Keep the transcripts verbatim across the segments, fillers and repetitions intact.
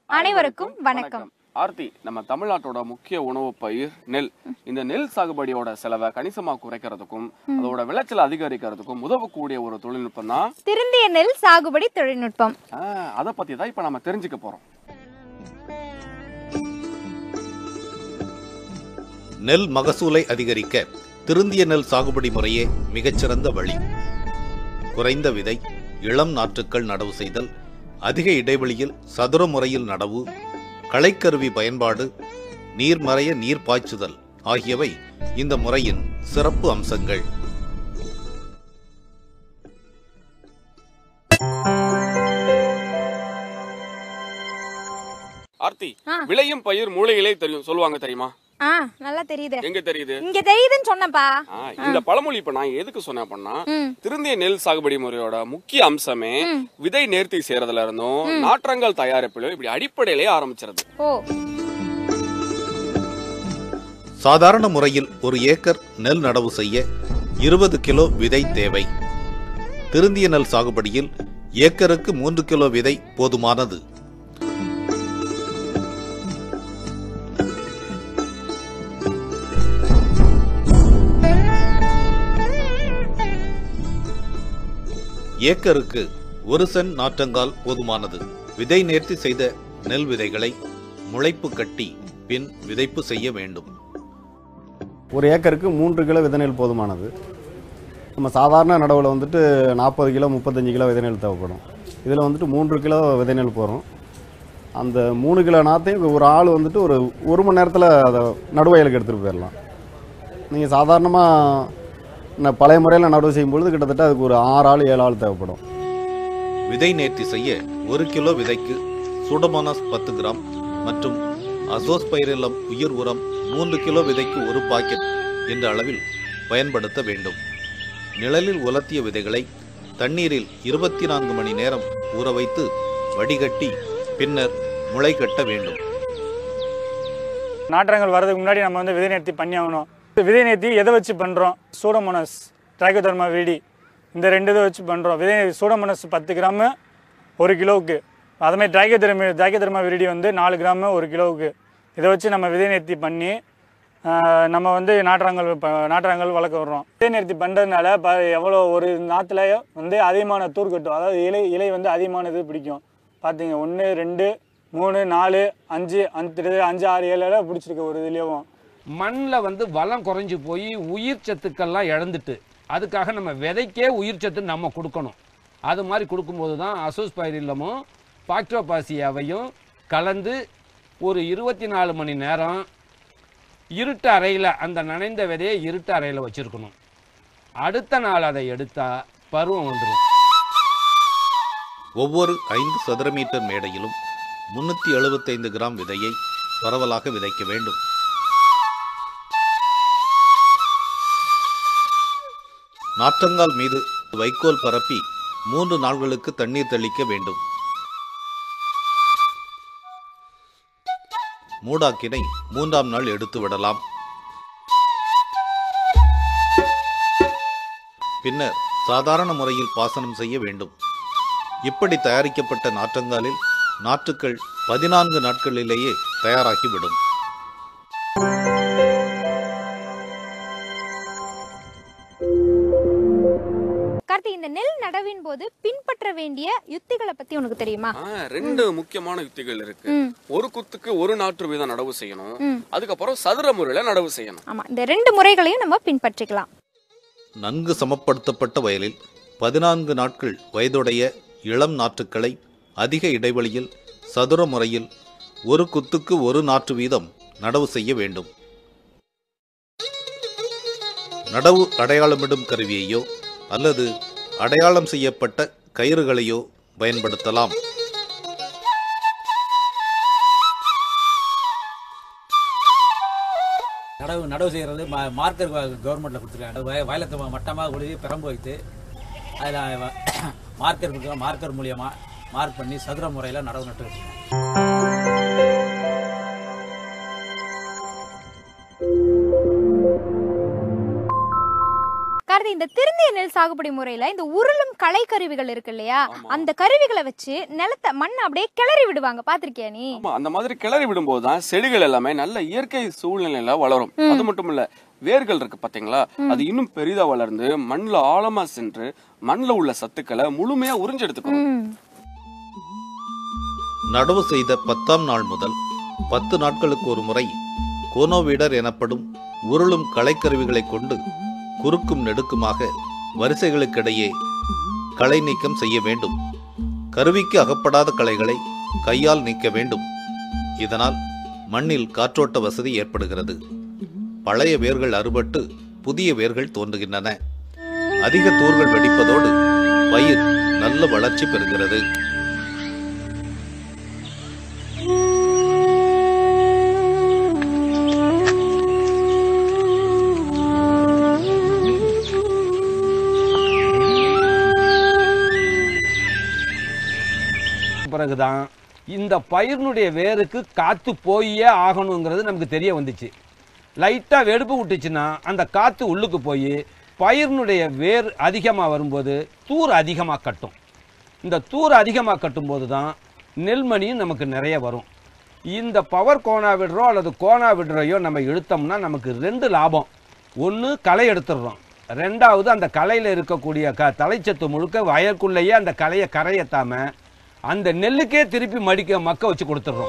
அனைவருக்கும் வணக்கம். ஆர்த்தி, நம்ம தமிழ்நாட்டோட முக்கிய உணவு பயிர் நெல். இந்த நெல் சாகுபடியோட செலவை கணிசமா குறைக்கிறதுக்கும் அதோட விளைச்சல் அதிகரிக்கிறதுக்கும் உதவக்கூடிய ஒரு தொழில்நுட்பம் தான் திருந்திய நெல் சாகுபடி தொழில்நுட்பம். அதை பத்தி தான் இப்ப நம்ம தெரிஞ்சுக்க போறோம். நெல் மகசூலை அதிகரிக்க திருந்திய நெல் சாகுபடி முறையே மிகச்சிறந்த வழி. குறைந்த விதை, இளம் நாற்றுக்கள் நடவு செய்தல், அதிக இடைவெளியில் சதுர முறையில் நடவு, களைக்கருவி பயன்பாடு, நீர்மறைய நீர் பாய்ச்சுதல் ஆகியவை இந்த முறையின் சிறப்பு அம்சங்கள். ஆர்த்தி, விளையும் பயிர் மூளையிலே தெரியும் சொல்லுவாங்க, தெரியுமா? ஆ, நல்லா தெரியுது. எங்க தெரியுது? இங்க தெரியுதுன்னு சொன்னப்பா. இந்த பழமொழி இப்ப நான் எதுக்கு சொன்னேன் அப்படின்னா, திருந்திய நெல் சாகுபடி முறையோட முக்கிய அம்சமே விதை நேர்த்தி செய்யறதுல இருந்தும் நாற்றங்கள் தயாரிப்பிலும் இப்படி அடிப்படையிலே ஆரம்பிச்சிருது. சாதாரண முறையில் ஒரு ஏக்கர் நெல் நடவு செய்ய இருபது கிலோ விதை தேவை. திருந்திய நெல் சாகுபடியில் ஏக்கருக்கு மூன்று கிலோ விதை போதுமானது. ஏக்கருக்கு ஒரு சென் நாற்றங்கால் போதுமானது. விதை நேர்த்தி செய்த நெல் விதைகளை முளைப்பு கட்டி பின் விதைப்பு செய்ய வேண்டும். ஒரு ஏக்கருக்கு மூன்று கிலோ விதை நெல் போதுமானது. நம்ம சாதாரண நடவில் வந்துட்டு நாற்பது கிலோ முப்பத்தஞ்சு கிலோ விதை நெல் தேவைப்படும். இதில் வந்துட்டு மூன்று கிலோ விதை நெல் போகிறோம். அந்த மூணு கிலோ நாற்றையும் ஒரு ஆள் வந்துட்டு ஒரு ஒரு மணி நேரத்தில் அதை நடுவயலுக்கு எடுத்துகிட்டு போயிடலாம். நீங்கள் சாதாரணமாக பழைய முறையில் நடவு செய்யும்பொழுது கிட்டத்தட்ட அதுக்கு ஒரு ஆறு ஆள் ஏழு ஆள் தேவைப்படும். விதை நேர்த்தி செய்ய ஒரு கிலோ விதைக்கு சூடோமோனாஸ் பத்து கிராம் மற்றும் அசோஸ்பைரிலம் உயிர் உரம் மூன்று கிலோ விதைக்கு ஒரு பாக்கெட் என்ற அளவில் பயன்படுத்த வேண்டும். நிழலில் உலர்த்திய விதைகளை தண்ணீரில் இருபத்தி நான்கு மணி நேரம் ஊற வைத்து வடிகட்டி பின்னர் முளை கட்ட வேண்டும். நாற்றங்கள் வர்றதுக்கு முன்னாடி நம்ம வந்து விதை நேர்த்தி பண்ணி ஆகணும். விதை நேர்த்தி எதை வச்சு பண்ணுறோம்? சூடோமோனாஸ், ட்ரைகோடெர்மா விரிடி, இந்த ரெண்டு இதை வச்சு பண்ணுறோம். விதை சூடோமோனாஸ் பத்து கிராமு ஒரு கிலோவுக்கு, அதுமாதிரி ட்ரைகோடெர்மா ட்ரைகோடெர்மா விரிடி வந்து நாலு கிராமு ஒரு கிலோவுக்கு. இதை வச்சு நம்ம விதை நேர்த்தி பண்ணி நம்ம வந்து நாற்றாங்கல் நாற்றாங்கல் வளர்க்க விடுறோம். விதை நேர்த்தி பண்ணுறதுனால ப எவ்வளோ ஒரு நாற்றுல வந்து அதிகமான தூர் கட்டும், அதாவது இலை இலை வந்து அதிகமானது பிடிக்கும். பார்த்தீங்க, ஒன்று ரெண்டு மூணு நாலு அஞ்சு அஞ்சு அஞ்சு ஆறு ஏழு பிடிச்சிருக்கு ஒரு இதுலேயும். மண்ணில் வந்து வளம் குறைஞ்சி போய் உயிர் சத்துக்கள்லாம் இழந்துட்டு அதுக்காக நம்ம விதைக்கே உயிர் சத்து நம்ம கொடுக்கணும். அது மாதிரி கொடுக்கும்போது தான் அசோஸ்பைரிலமும் பாக்டோபாசியாவையும் கலந்து ஒரு இருபத்தி நாலு மணி நேரம் இருட்டு அறையில், அந்த நனைந்த விதையை இருட்டு அறையில் வச்சுருக்கணும். அடுத்த நாள் அதை எடுத்தால் பருவம் வந்துடும். ஒவ்வொரு ஐந்து சதுர மீட்டர் மேடையிலும் முன்னூற்றி எழுபத்தைந்து கிராம் விதையை பரவலாக விதைக்க வேண்டும். நாற்றங்கால் மீது வைக்கோல் பரப்பி மூன்று நாள்களுக்கு தண்ணீர் தெளிக்க வேண்டும். மூடாக்கினை மூன்றாம் நாள் எடுத்து விடலாம். பின்னர் சாதாரண முறையில் பாசனம் செய்ய வேண்டும். இப்படி தயாரிக்கப்பட்ட நாற்றங்காலில் நாற்றுக்கள் பதினான்கு நாட்களிலேயே தயாராகிவிடும். இந்த நெல் நடவின் போது பின்பற்ற வேண்டிய யுத்திகளை பத்தி உனக்கு தெரியுமா? ரெண்டு முக்கியமான யுத்திகள் இருக்கு. ஒரு குத்துக்கு ஒரு நாற்று வீதம் நடவு செய்யணும், அதுக்கப்புறம் சதுர முறையில நடவு செய்யணும். ஆமா, இந்த ரெண்டு முறைகளையும் நம்ம பின்பற்றிக்கலாம். நன்கு சமப்படுத்தப்பட்ட வயலில் பதினான்கு நாட்கள் வயதுடைய இளம் நாற்றுக்களை அதிக இடைவெளியில் சதுர முறையில் ஒரு குத்துக்கு ஒரு நாற்று வீதம் நடவு செய்ய வேண்டும். நடவு அடையாளமிடும் கருவியையோ அல்லது அடையாளம் செய்யப்பட்ட கயிறுகளையோ பயன்படுத்தலாம். நடவு நடவு செய்கிறது மார்க்கர் கவர்மெண்ட்டில் கொடுத்துருக்காங்க. வயலத்தை மட்டமாக கொடுத்து பெரம்பு வைத்து அதில் மார்க்கர் கொடுக்குற மார்க்கர் மூலியமாக மார்க் பண்ணி சதுர முறையில் நடவு நட்டு வச்சுருக்கோம். கார்த்தி, இந்த திருந்திய நெல் சாகுபடி முறையில இந்த உருளும் களை கருவிகள் இருக்கு இல்லையா, அந்த கருவிகளை வச்சு நிலத்தை மண் அப்படியே கிளறி விடுவாங்க, பாத்திருக்கியா நீ? ஆமா, அந்த மாதிரி கிளறி விடும்போது தான் செடிகள் எல்லாமே நல்ல இயற்கை சூழ்நிலையில வளரும். அது மட்டும் இல்ல, வேர்கள் இருக்கு பாத்தீங்களா, அது இன்னும் பெரிதா வளர்ந்து மண்ணுல ஆழமா சென்று மண்ணுல உள்ள சத்துக்களை முழுமையா உறிஞ்செடுத்துக்கும். நடவு செய்த பத்தாம் நாள் முதல் பத்து நாட்களுக்கு ஒரு முறை கோனோவீடர் எனப்படும் உருளும் களைக்கருவிகளை கொண்டு குறுக்கும் நெடுக்குமாக வரிசைகளுக்கிடையே களை நீக்கம் செய்ய வேண்டும். கருவிக்கு அகப்படாத களைகளை கையால் நீக்க வேண்டும். இதனால் மண்ணில் காற்றோட்ட வசதி ஏற்படுகிறது. பழைய வேர்கள் அறுபட்டு புதிய வேர்கள் தோன்றுகின்றன. அதிக தூர்கள் வெடிப்பதோடு பயிர் நல்ல வளர்ச்சி பெறுகிறது. பிறகுதான் இந்த பயிரினுடைய வேருக்கு காற்று போயே ஆகணுங்கிறது நமக்கு தெரிய வந்துச்சு. லைட்டாக வெடுப்பு விட்டுச்சுன்னா அந்த காற்று உள்ளுக்கு போய் பயிரினுடைய வேர் அதிகமாக வரும்போது தூர் அதிகமாக கட்டும். இந்த தூர் அதிகமாக கட்டும்போது தான் நெல்மணியும் நமக்கு நிறைய வரும். இந்த பவர் கோனா விடுறோம் அல்லது கோனா விடுறையோ நம்ம இழுத்தோம்னா நமக்கு ரெண்டு லாபம். ஒன்று களை எடுத்துடுறோம், ரெண்டாவது அந்த களையில் இருக்கக்கூடிய க தலைச்சத்து முழுக்க வயற்குள்ளேயே அந்த களையை கரையத்தாமல் அந்த நெல்லுக்கே திருப்பி மடிக்க மக்க வச்சு கொடுத்துடுறோம்.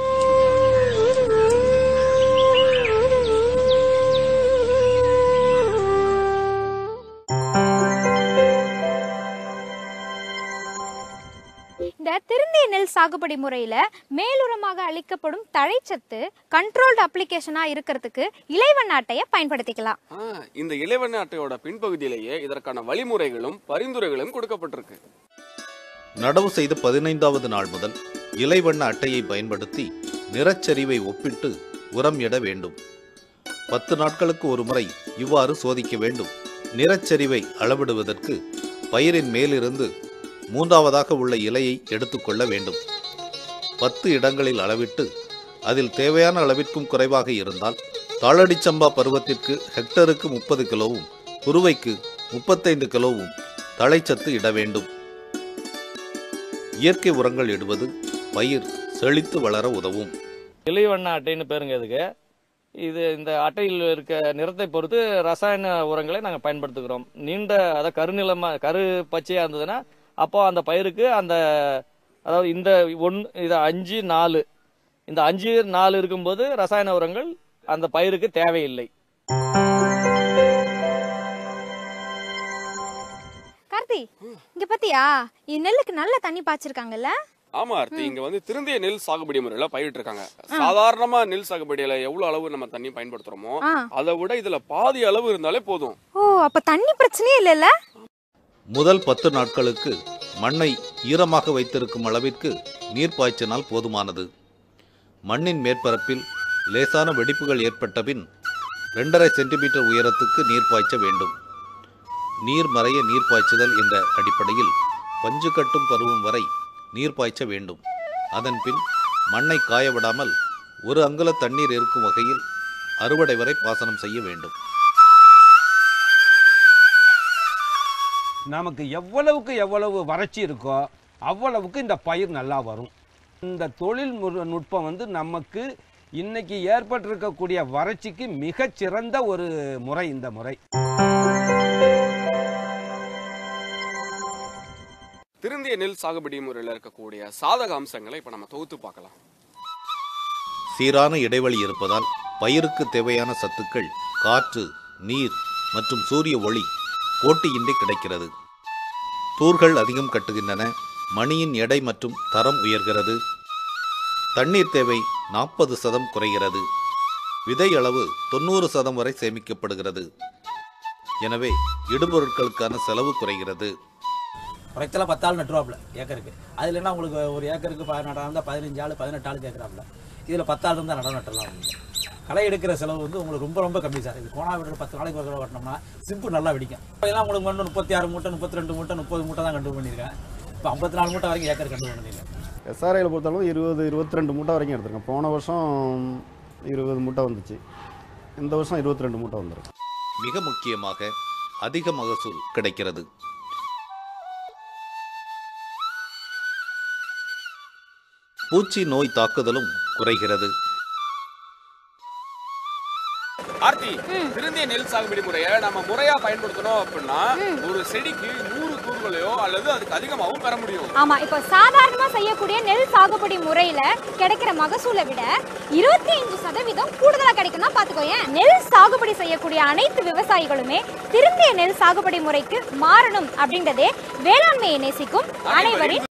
இந்த திருந்திய நெல் சாகுபடி முறையில மேலுரமாக அளிக்கப்படும் தழைச்சத்து கண்ட்ரோல்டு அப்ளிகேஷனா இருக்கிறதுக்கு இலைவண்ண அட்டையை பயன்படுத்திக்கலாம். இந்த இலைவண்ண அட்டையோட பின்பகுதியிலேயே இதற்கான வழிமுறைகளும் பரிந்துரைகளும் கொடுக்கப்பட்டிருக்கு. நடவு செய்த பதினைந்தாவது நாள் முதல் இலைவண்ண அட்டையை பயன்படுத்தி நிறச்சரிவை ஒப்பிட்டு உரம் இட வேண்டும். பத்து நாட்களுக்கு ஒரு முறை இவ்வாறு சோதிக்க வேண்டும். நிறச்சரிவை அளவிடுவதற்கு பயிரின் மேலிருந்து மூன்றாவதாக உள்ள இலையை எடுத்துக்கொள்ள வேண்டும். பத்து இடங்களில் அளவிட்டு அதில் தேவையான அளவிற்கும் குறைவாக இருந்தால் தாளடிச்சம்பா பருவத்திற்கு ஹெக்டருக்கு முப்பது கிலோவும் குருவைக்கு முப்பத்தைந்து கிலோவும் தழைச்சத்து இட வேண்டும். இயற்கை உரங்கள் இடுவது பயிர் செழித்து வளர உதவும். இலைவண்ண அட்டைன்னு பேருங்க இதுக்கு. இது இந்த அட்டையில் இருக்க நிறத்தை பொறுத்து ரசாயன உரங்களை நாங்கள் பயன்படுத்துகிறோம். நீண்ட அதாவது கருநிலமாக கரு பச்சையாக இருந்ததுன்னா அப்போ அந்த பயிருக்கு அந்த அதாவது இந்த ஒன்று இது அஞ்சு நாலு இந்த அஞ்சு நாலு இருக்கும்போது ரசாயன உரங்கள் அந்த பயிருக்கு தேவையில்லை. கார்த்தி, இங்க பாத்தியா நெல்லுக்கு நல்ல தண்ணி பாய்ச்சிருக்காங்கல்ல? ஆமா ஆர்த்தி, இங்க வந்து திருந்திய நெல் சாகுபடி முறையில பயிரிட்டு இருக்காங்க. சாதாரணமா நெல் சாகுபடியில எவ்வளவு அளவு நம்ம தண்ணி பயன்படுத்துறோமோ அதை விட இதுல பாதி அளவு இருந்தாலே போதும். ஓ, அப்ப தண்ணி பிரச்சனையே இல்லைல்ல? முதல் பத்து நாட்களுக்கு மண்ணை ஈரமாக வைத்திருக்கும் அளவிற்கு நீர் பாய்ச்சினால் போதுமானது. மண்ணின் மேற்பரப்பில் லேசான வெடிப்புகள் ஏற்பட்ட பின் ரெண்டரை சென்டிமீட்டர் உயரத்துக்கு நீர் பாய்ச்ச வேண்டும். நீர் மறைய நீர் பாய்ச்சுதல் என்ற அடிப்படையில் பஞ்சு கட்டும் பருவம் வரை நீர் பாய்ச்ச வேண்டும். அதன் பின் மண்ணை காய விடாமல் ஒரு அங்குல தண்ணீர் இருக்கும் வகையில் அறுவடை வரை பாசனம் செய்ய வேண்டும். நமக்கு எவ்வளவுக்கு எவ்வளவு வறட்சி இருக்கோ அவ்வளவுக்கு இந்த பயிர் நல்லா வரும். இந்த தொழில் நுட்பம் வந்து நமக்கு இன்னைக்கு ஏற்பட்டிருக்கக்கூடிய வறட்சிக்கு மிகச்சிறந்த ஒரு முறை இந்த முறை. திருந்திய நெல் சாகுபடி முறையில் இருக்கக்கூடிய சாதக அம்சங்களை இப்ப நம்ம தொகுத்து பார்க்கலாம். சீரான இடைவெளி இருப்பதால் பயிருக்கு தேவையான சத்துக்கள் காற்று, நீர் மற்றும் சூரிய ஒளி போட்டியின்றி கிடைக்கிறது. தூர்கள் அதிகம் கட்டுகின்றன. மணியின் எடை மற்றும் தரம் உயர்கிறது. தண்ணீர் தேவை நாற்பது சதம் குறைகிறது. விதை அளவு தொண்ணூறு சதம் வரை சேமிக்கப்படுகிறது. எனவே இடுபொருட்களுக்கான செலவு குறைகிறது. குறைத்தல பத்தாள் நட்டுருவாப்புல ஏக்கருக்கு. அதில் என்ன உங்களுக்கு ஒரு ஏக்கருக்கு நடம் இருந்தால் பதினஞ்சு ஆள் பதினெட்டு ஆள் கேட்குறாப்புல. இதில் பத்தாள் இருந்தால் நடம் நட்டுடலாம். களை எடுக்கிற செலவு வந்து உங்களுக்கு ரொம்ப ரொம்ப கம்மி சார். இது கோணா விடுற பத்து நாளைக்கு ஒரு கட்டினோம்னா சிம்பிள் நல்லா வெடிக்கும். இதெல்லாம் உங்களுக்கு வந்து முப்பத்தி ஆறு மூட்டை முப்பத்தி ரெண்டு மூட்டை முப்பது மூட்டை தான் கண்டு பண்ணியிருக்கேன். இப்போ ஐம்பத்தி நாலு மூட்டை வரைக்கும் ஏக்கர் கண்டு பண்ணியிருக்கேன். எஸ்ஆர்ஐயில் பொறுத்தளவு இருபது இருபத்தி ரெண்டு மூட்டை வரைக்கும் எடுத்திருக்கேன். போன வருஷம் இருபது மூட்டை வந்துச்சு, இந்த வருஷம் இருபத்தி ரெண்டு மூட்டை வந்துடும். மிக முக்கியமாக அதிக மகசூல் கிடைக்கிறது. பூச்சி நோய் தாக்குதலும் குறைகிறது. ஆர்த்தி, திருந்திய நெல் சாகுபடி முறையை நம்ம முறையா பயன்படுத்தணும் அப்படின்னா ஒரு செடிக்கு நூறு கூறுகளையோ அல்லது அதுக்கு அதிகமாகவும் பெற முடியும். ஆமா, இப்போ சாதாரணமா செய்யக்கூடிய நெல் சாகுபடி முறையில கிடைக்கிற மகசூலை விட இருபத்தி அஞ்சு சதவீதம் கூடுதலா கிடைக்கும் தான் பாத்துக்கோங்க. நெல் சாகுபடி செய்யக்கூடிய அனைத்து விவசாயிகளுமே திருந்திய நெல் சாகுபடி முறைக்கு மாறணும் அப்படின்றதே வேளாண்மையை நேசிக்கும் அனைவரின்